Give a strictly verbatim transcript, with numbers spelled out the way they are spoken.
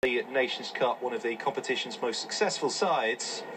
The Nations Cup, one of the competition's most successful sides.